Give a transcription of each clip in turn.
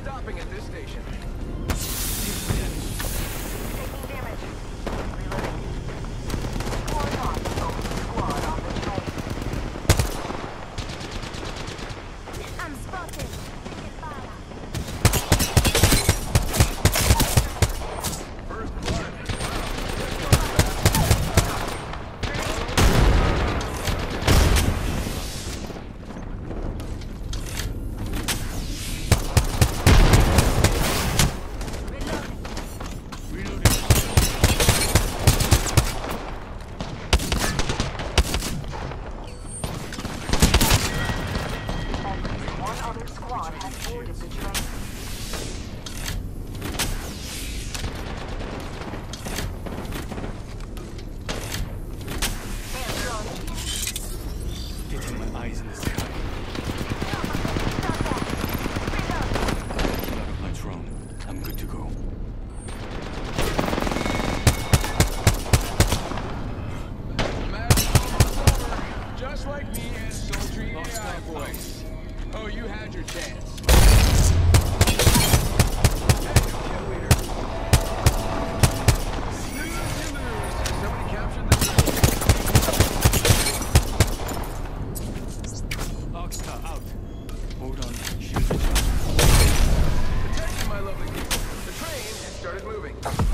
stopping at this station. Taking damage. Reloading. Squad on. Squad on the train. I'm spotted. Taking fire. First blood. Getting my eyes in the sky. Out of my drone. I'm good to go. Just like me and sultry AI voice. Oh, you had your chance. Hey, kill leader. Snooze, you lose. Somebody captured the train. Oxstar out. Hold on. Shoot the shot. Attention, my lovely people. The train has started moving.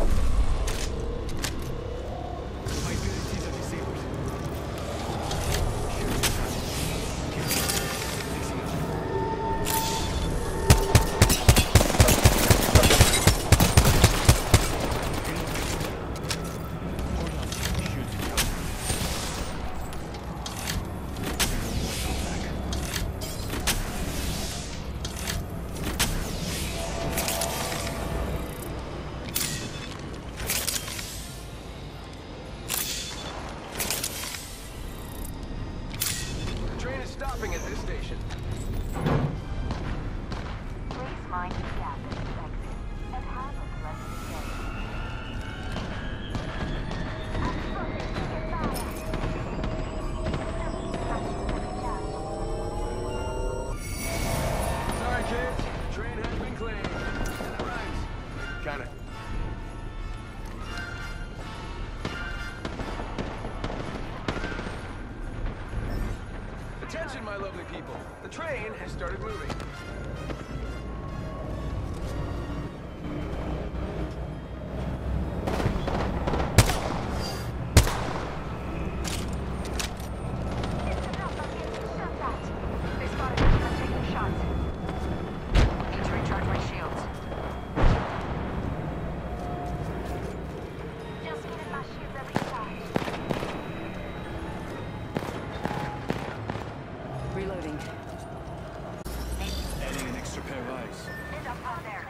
My abilities are disabled. Shoot the shot. Fixing it. Hold on. Shoot the shot. Go back. The train is stopping at this station. Please mind the gap as you exit and have a pleasant day. I'm spotted. Taking fire. Sorry, kids. The train has been claimed. Right. Kinda. Attention, my lovely people. The train has started moving. It's enough. I'm getting shot at. They spotted me. I'm taking shots. Need to recharge my shields. Just getting my shields recharged. Reloading. Adding an extra pair of eyes. End up out there.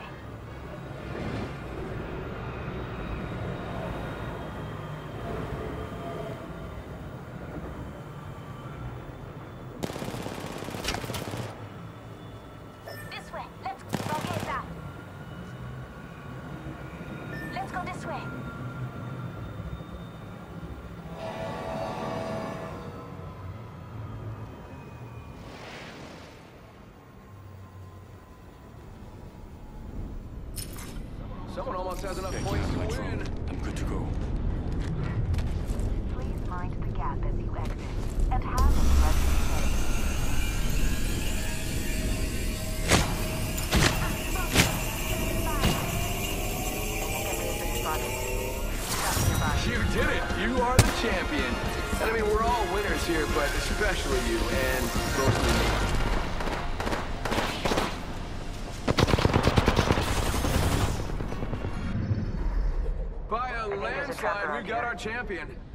This way. Let's go get that. Let's go this way. Someone almost has enough Checking points out to my win. drone. I'm good to go. Please mind the gap as you exit and have a pleasant day. You did it! You are the champion! And I mean, we're all winners here, but especially you, and mostly me. By a landslide, we got our champion.